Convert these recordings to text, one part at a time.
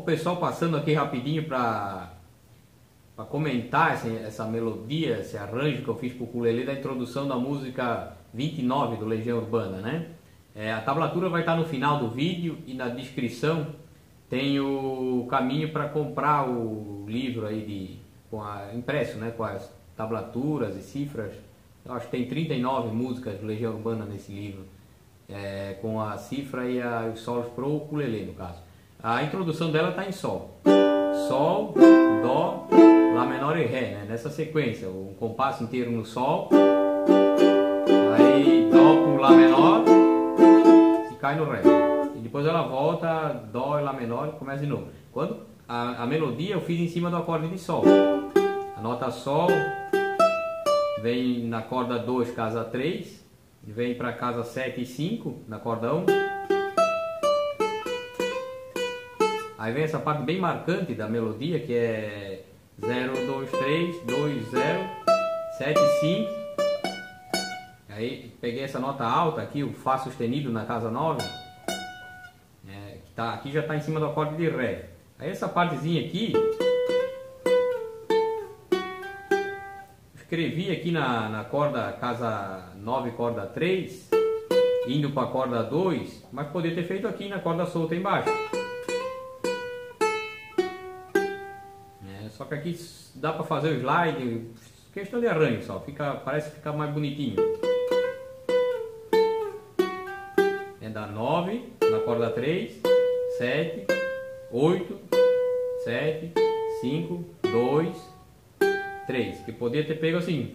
pessoal passando aqui rapidinho para comentar essa melodia, esse arranjo que eu fiz para o ukulele da introdução da música 29 do Legião Urbana, né? A tablatura vai estar no final do vídeo e na descrição tem o caminho para comprar o livro aí impresso, né? Com as tablaturas e cifras. Eu acho que tem 39 músicas do Legião Urbana nesse livro, com a cifra e os solos pro ukulele, no caso. A introdução dela está em Sol. Sol, Dó, Lá menor e Ré, né? Nessa sequência, um compasso inteiro no Sol, aí Dó pro Lá menor e cai no Ré. E depois ela volta, Dó e Lá menor e começa de novo. Quando a melodia eu fiz em cima do acorde de Sol. A nota Sol vem na corda 2, casa 3, vem para casa 7 e 5 na corda 1. Aí vem essa parte bem marcante da melodia, que é 0, 2, 3, 2, 0, 7, 5. Aí peguei essa nota alta aqui, o Fá sustenido na casa 9, aqui já está em cima do acorde de Ré. Aí essa partezinha aqui, escrevi aqui na corda casa 9, corda 3, indo para a corda 2, mas poderia ter feito aqui na corda solta embaixo. Só que aqui dá para fazer o slide, questão de arranjo só, parece ficar mais bonitinho. Da 9 na corda 3, 7, 8, 7, 5, 2, 3, que poderia ter pego assim,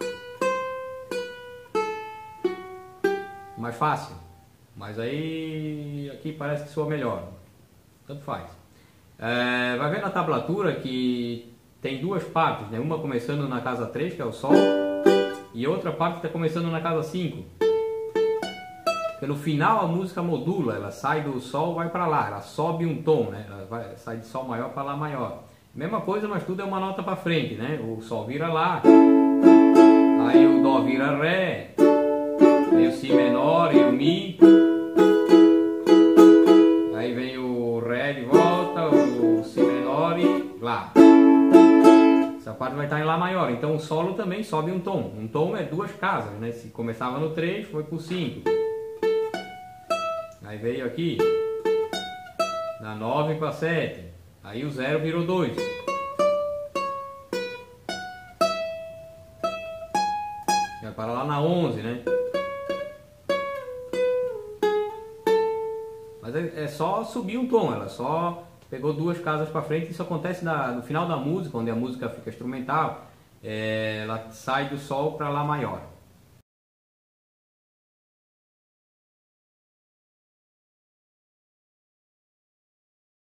mais fácil, mas aí aqui parece que soa melhor, tanto faz. Vai ver na tablatura que tem duas partes, né? Uma começando na casa 3, que é o Sol, e outra parte está começando na casa 5. Porque no final a música modula, ela sai do Sol, vai para Lá, ela sobe um tom, né? Ela sai de Sol maior para Lá maior. Mesma coisa, mas tudo é uma nota para frente, né? O Sol vira Lá, aí o Dó vira Ré, aí o Si menor e o Mi, aí vem o Ré de volta, o Si menor e Lá. Essa parte vai estar em Lá maior, então o solo também sobe um tom. Um tom é duas casas, né? Se começava no 3, foi pro 5. Aí veio aqui, da 9 para 7, aí o 0 virou 2. Vai para lá na 11, né? Mas é só subir um tom, ela só pegou duas casas para frente. Isso acontece no final da música, onde a música fica instrumental, ela sai do Sol para Lá maior.